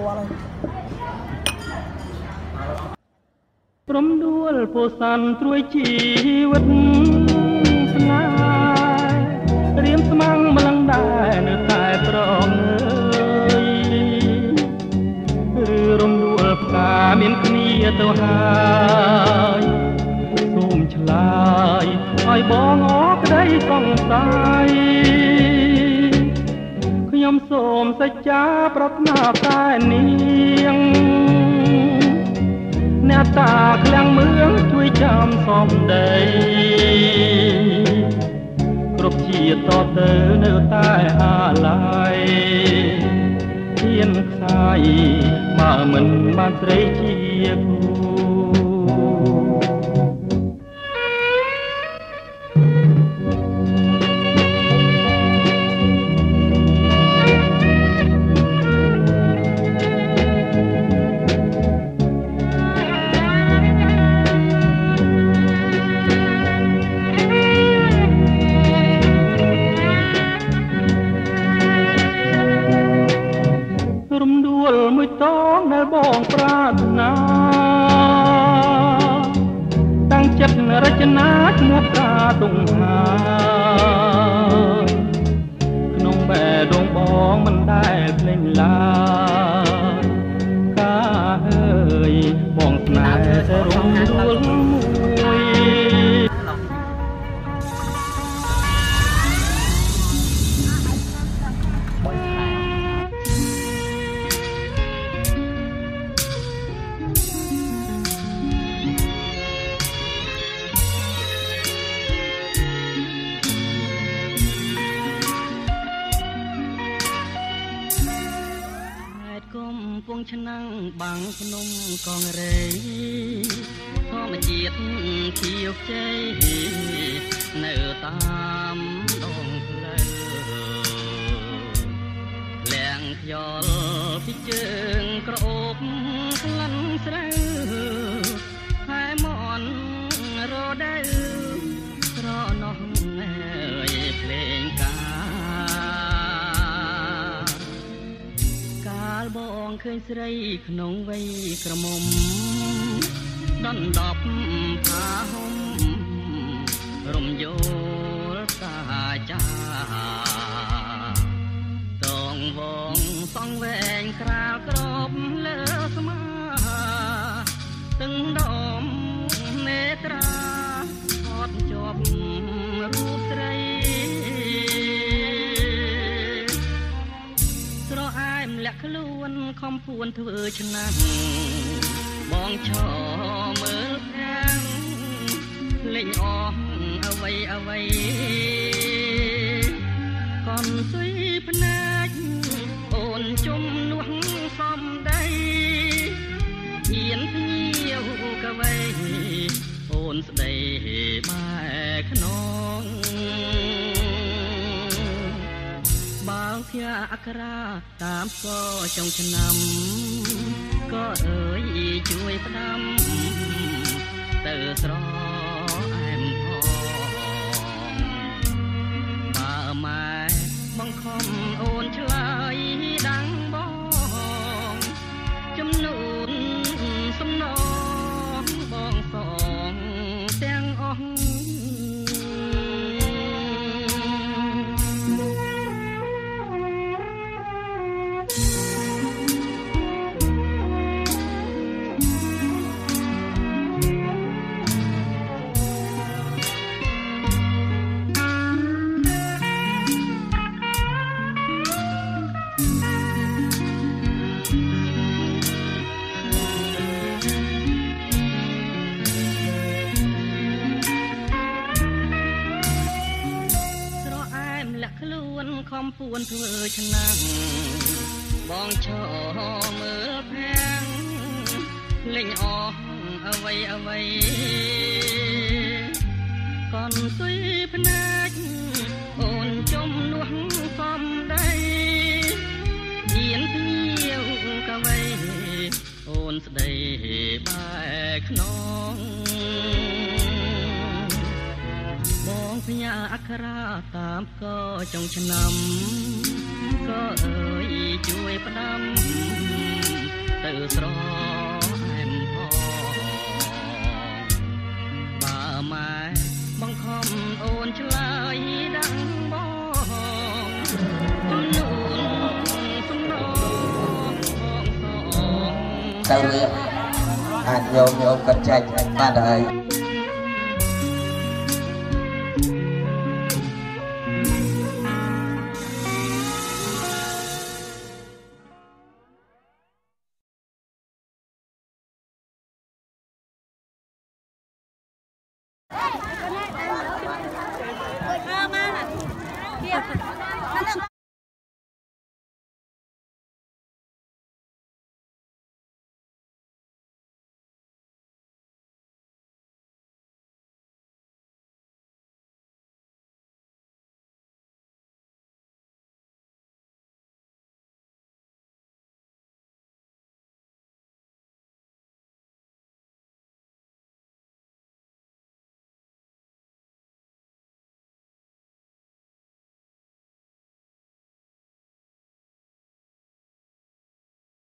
ព្រមដួលពោសាន់ត្រួយជីវិតស្នេហ៍រៀមស្មាំងម្លឹងដែរនៅតែប្រងឬរំដួលផ្កាមានគ្នាទៅហើយសូមឆ្លើយឲ្យបងអរក្តីសង្ស័យខ្ញុំសូមសច្ចាប្រាថ្នាតែនាងអ្នកតាឃ្លាំងមឿងជួយចាំសំដីគ្រប់ជាតិតទៅនៅតែអាឡ័យធានខ្សាយបើមិនបានស្រីជាគូមួយតងដែលបងប្រាថ្នាតាំងចិត្តរចនាឈ្មោះកាតុងហាក្នុងបែដងបងមិនដែលភ្លេចឡើយការអើយបងស្នេហ៍រំដួលមួយពងឆ្នាំងបាំងភ្នំកងរេធម្មជាតិខៀវខ្ចីនៅតាមដងផ្លូវលៀងខ្យល់ពីជើងក្រអូបក្លិនស្រូវហើយមន់រដូវស្រណោះភ្លេងកាលបងឃើញស្រីក្នុងវ័យក្រមុំដណ្ដប់ផាហុំរំយោលតាចាតងវងសងវែងក្រាលក្របលើស្មាទឹងដមនេត្រាអត់ជាប់រូបស្រីស្រអែមលាក់ខ្លួនខំពួនធ្វើឆ្នាំបងឈរមើលខាងលេងអស់អ្វីកនសុយភ្នែកអូនជំនួសសំដីហ៊ានភ្ញៀវកវៃអូនស្ដីបែខ្នងបើភ័ក្រអក្រាតាមក៏ចុងឆ្នាំក៏អើយជួយផ្ដាំទៅស្រអែមផងបើម៉ែបង្ខំអូនឆ្លើយដាំងបងចំនួនសំណងបងសងទាំងអស់ខំពួនធ្វើឆ្នាំបងឈរមើលភាំងលេងអស់អ្វីកនសុយភ្នែកអូនជំនួសសំដីហ៊ានភ្ញៀវកវៃអូនស្ដីបែខ្នងបងផ្ញើអក្សរាតាមក៏ចុងឆ្នាំបก็เอ่ยช่วยផ្ដាំទៅស្រែមផងបើម៉ែបង្ខំអូនឆ្លើយดังបងអូននូនសំណងផងសងទៅវាអាចញោមកាត់ចែកបានហើយ